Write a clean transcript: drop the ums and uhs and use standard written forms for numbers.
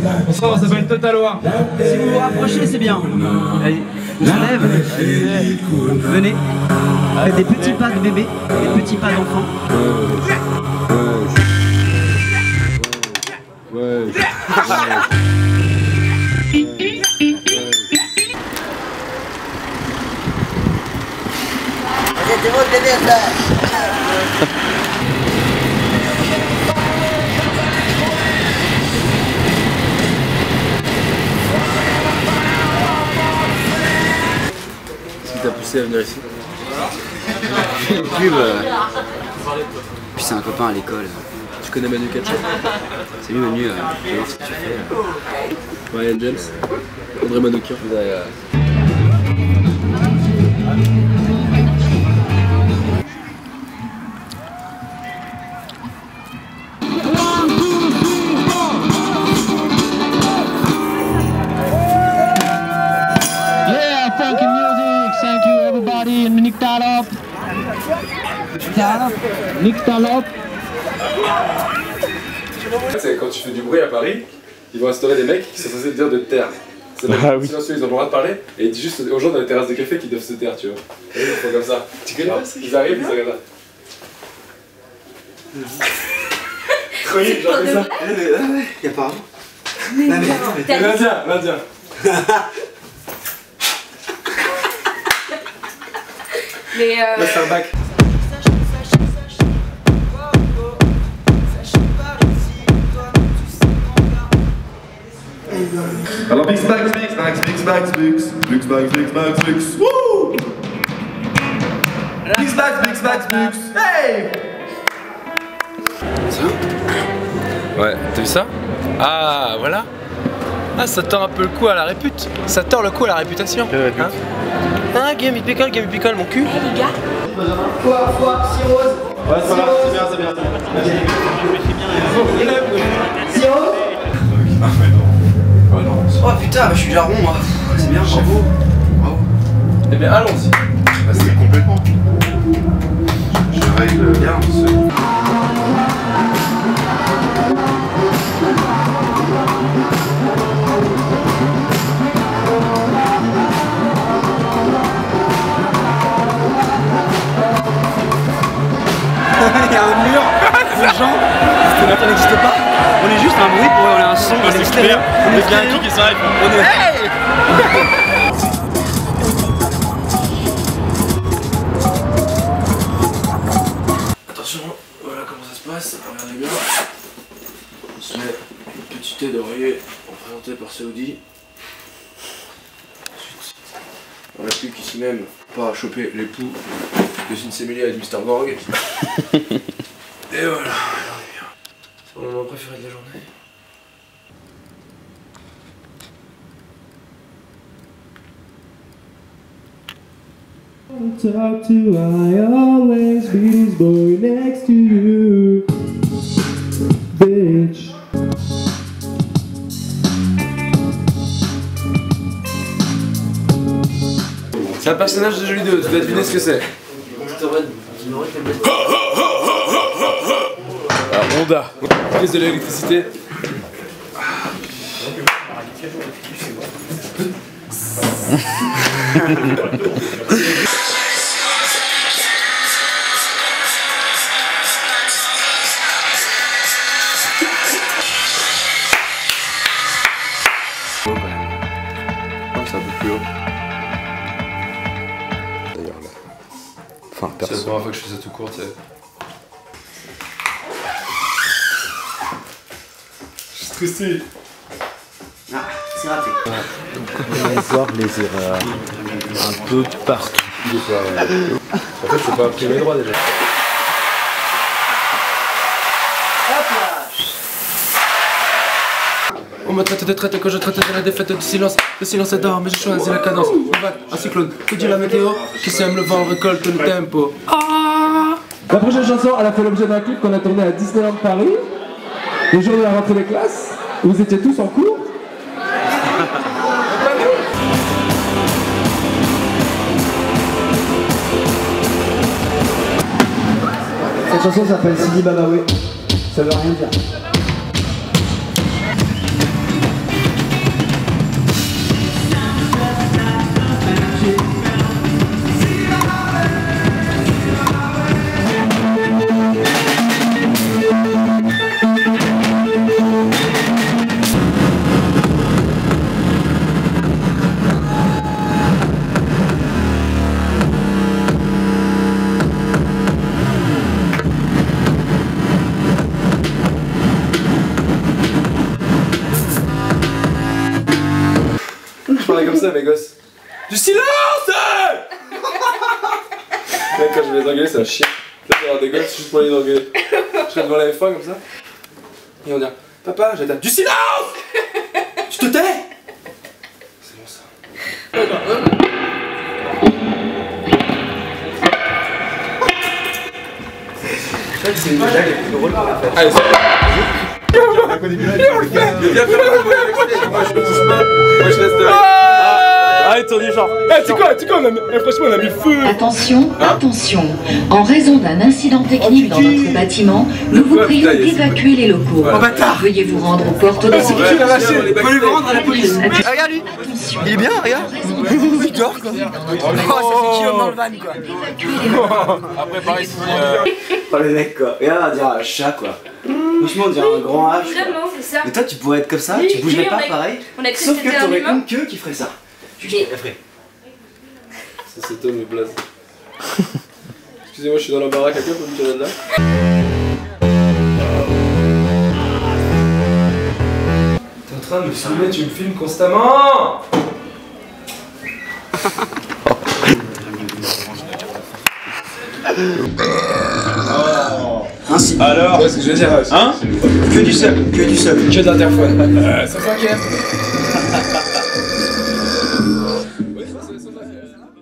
Bonsoir, on s'appelle Totaloa. Si vous vous rapprochez, c'est bien. Allez, on se lève. Venez. Faites des petits pas de bébé, des petits pas d'enfant. Ouais. C'est votre bébé, ça. Qu'est-ce qui t'a poussé à venir ici? Pub. Puis c'est un copain à l'école. Tu connais Manu Katché? Salut Manu, je vais voir ce que tu fais. Ryan James, André Manoukian. Yeah, funky music. Thank you everybody and Nick Talop. Nick Talop. C'est quand tu fais du bruit à Paris, ils vont instaurer des mecs qui sont censés te dire de te taire. C'est silencieux, ils ont le droit de parler et ils disent juste aux gens dans les terrasses de café qu'ils doivent se taire, tu vois. Et ils font comme ça. Tu connais pas ça? Ils arrivent, ils sont comme ça. Croyez, genre comme ça. Y'a pas. L'Indien. Mais Là c'est un bac. Alors Bix Bax Bix Bax Bix Bax Bix Bix Bax Bix Bax Bix Wouh Bix Bax Bix Bax Bix Hey. Ouais, t'as vu ça? Ah, voilà. Ah, ça tord un peu le coup à la répute. Ça tord le coup à la réputation. Hein? Ah, Game Picole, mon cul. les gars. Ouais, ça va, c'est bien. Oh putain, je suis déjà rond moi. C'est bien, bravo. Eh bien allons-y. Bah, c'est complètement. Je règle bien Il y a un mur, les gens, ça n'existe pas. On est juste un bruit pour on a un son, on est extérieur. On est extérieur. qui s'arrête. On est... Hey. Attention, voilà comment ça se passe, regardez bien. On se met une petite thé d'oreiller représentée par Saoudi. Ensuite, on n'a plus qu'ici même pas à choper l'époux de Sinsemili avec Mr. Gorg. Et voilà, on est bien. C'est mon moment préféré de la journée. Talk to I always be this boy next to you, bitch. C'est un personnage de jeu vidéo, tu dois deviner ce que c'est. Honda, prise de l'électricité. C'est un peu plus haut. Enfin, c'est la première fois que je fais ça tout court, tu sais. Je suis stressé. Ah, c'est raté. On va voir les erreurs un peu partout. En fait, c'est pas imprimé droit déjà. On me traite de traite et quand je traite de la défaite du silence. Le silence adore, mais j'ai choisi la cadence. Un vague, un cyclone, que dit la météo. Qui sème le vent récolte le tempo. La prochaine chanson, elle a fait l'objet d'un clip qu'on a tourné à Disneyland Paris, le jour de la rentrée des classes. Vous étiez tous en cours. Cette chanson s'appelle Sidi Babaoué. Ça veut rien dire. ça mes gosses. Du silence. Mec, quand je vais les engueuler, c'est un chien. Là, je vais avoir des gosses juste pour les engueuler. Je serai devant la F1 comme ça. Et on dit papa, j'attends. Du silence. Je te tais. C'est bon ça. C'est une blague la plus drôle qu'on a faite. Allez, c'est Moi je reste là. Allez, tourne du genre. Eh, tu quoi, franchement, on a mis le feu. Attention, attention. En raison d'un incident technique dans notre bâtiment, nous vous prions d'évacuer les locaux. Oh bâtard! Veuillez vous rendre aux portes de C'est qui qui l'a lâché? Faut lui rendre à la police. Regarde lui. Il est bien, regarde. Il dort quoi. Oh, ça fait kilo dans le van quoi. Après, pareil, si. Oh le mec quoi. Regarde, on dirait un chat quoi. Franchement, on dirait un grand H. Vraiment, c'est ça. Mais toi, tu pourrais être comme ça, Oui, tu bougerais oui, pas on a- pareil. on a cru Sauf que que c'était un t'aurais humain. une queue qui ferait ça. Tu la ferais. Ça, c'est Tom et Blaze. Excusez-moi, je suis dans la baraque, quelqu'un peut me tirer de là? T'es en train de me filmer, tu me filmes constamment! Ainsi. Alors, ouais, ce que je veux dire, Hein? Que du seul, que du seul. que de l'interphone. Ça s'inquiète. Oui, ça s'inquiète.